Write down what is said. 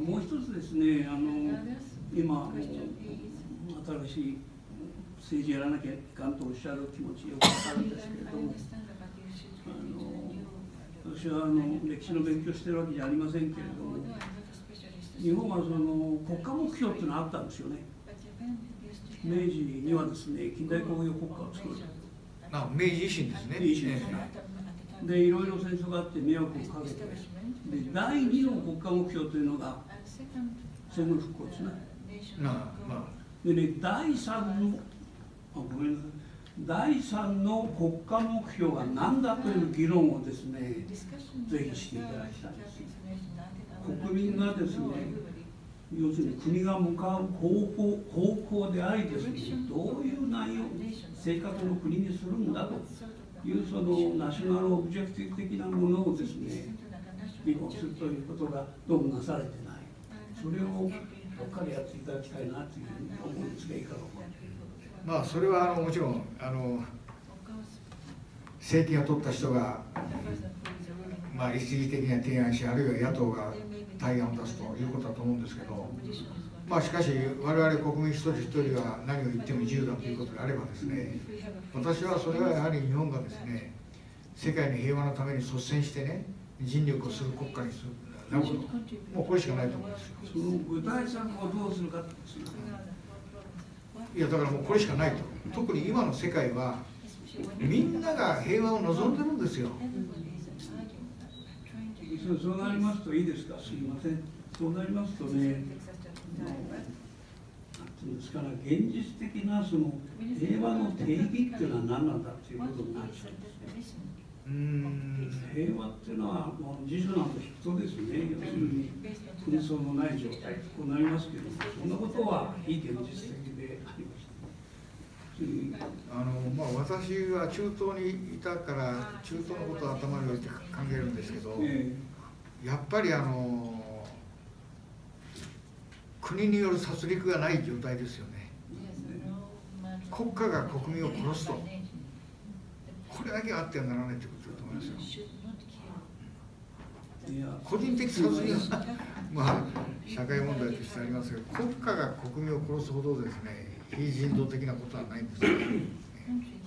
もう一つですね、今新しい政治やらなきゃいかんとおっしゃる気持ちよくわかるんですけれども、私は歴史の勉強してるわけじゃありませんけれども、日本はその国家目標っていうのがあったんですよね。明治にはですね、近代工業国家を作る。 明治維新ですね。 維新ですね。で、いろいろ戦争があって迷惑をかけて、で第2の国家目標というのが戦後復興ですね。でね、第3の国家目標が何だという議論をですね、ぜひしていただきたいです。国民がですね、要するに国が向かう方向でありですね、どういう内容、生活の国にするんだというそのナショナルオブジェクティブ的なものをですね、議論するということがどうもなされてない。それをどっかでやっていただきたいなというふうに思うんですが、いかがか。 それはもちろん政権を取った人が一時的には提案し、あるいは野党が対案を出すということだと思うんですけど、しかし我々国民一人一人が何を言っても自由だということであればですね、私はそれはやはり日本がですね、世界の平和のために率先してね、尽力をする国家にするなるほど、もうこれしかないと思うんですよ。 その具体策をどうするかですよ。 いやだからもうこれしかないと。特に今の世界はみんなが平和を望んでるんですよ。 そうなりますと、いいですか、すみません。そうなりますとね、ですから現実的なその平和の定義っていうのは何なんだっていうことになっちゃうんです。平和っていうのはもう辞書なんて引くとですね、要するに紛争のない状態こうなりますけども、そんなことは非現実的でありました。 私は中東にいたから中東のことを頭に置いて考えるんですけど、やっぱり国による殺戮がない状態ですよね。国家が国民を殺すと、これだけはあってはならないということだと思いますよ。個人的殺戮は社会問題としてありますけど、国家が国民を殺すほどですね、非人道的なことはないんですよね。